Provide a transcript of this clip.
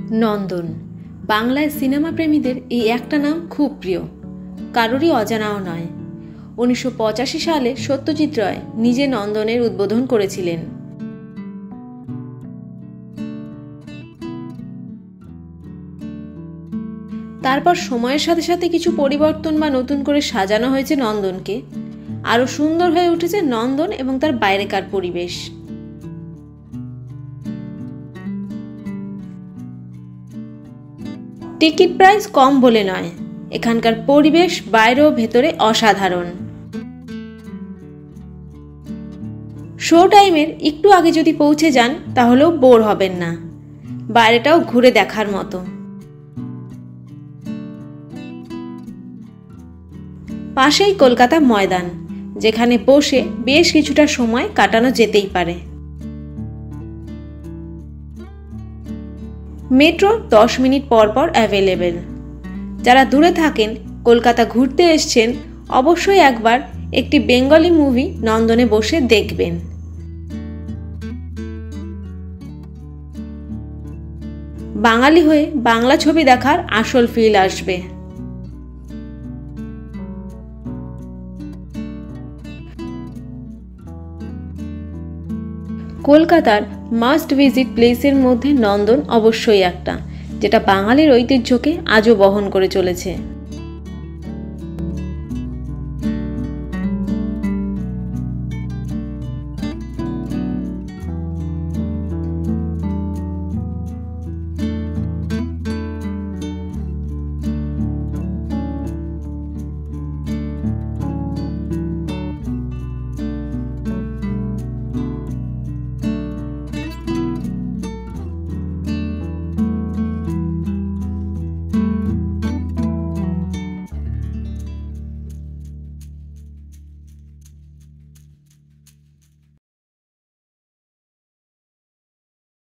নন্দন বাংলায় সিনেমা প্রেমীদের এই একটা নাম খুব প্রিয়, কারোরই অজানাও নয়। 1985 সালে সত্যজিৎ রায় নিজে নন্দনের উদ্বোধন করেছিলেন। তারপর সময়ের সাথে সাথে কিছু পরিবর্তন বা নতুন করে সাজানো হয়েছে নন্দনকে। আরও সুন্দর হয়ে উঠেছে নন্দন এবং তার বাইরেকার পরিবেশ। টিকিট প্রাইস কম বলে নয়, এখানকার পরিবেশ বাইরে ও ভেতরে অসাধারণ। শো টাইমের একটু আগে যদি পৌঁছে যান তাহলেও বোর হবেন না, বাইরেটাও ঘুরে দেখার মতো। পাশেই কলকাতা ময়দান, যেখানে বসে বেশ কিছুটা সময় কাটানো যেতেই পারে। মেট্রো 10 মিনিট পর পর অ্যাভেলেবেল। যারা দূরে থাকেন, কলকাতা ঘুরতে এসছেন, অবশ্যই একবার একটি বেঙ্গলি মুভি নন্দনে বসে দেখবেন। বাঙালি হয়ে বাংলা ছবি দেখার আসল ফিল আসবে। কলকাতার মাস্ট ভিজিট প্লেসের মধ্যে নন্দন অবশ্যই একটা, যেটা বাঙালির ঐতিহ্যকে আজও বহন করে চলেছে।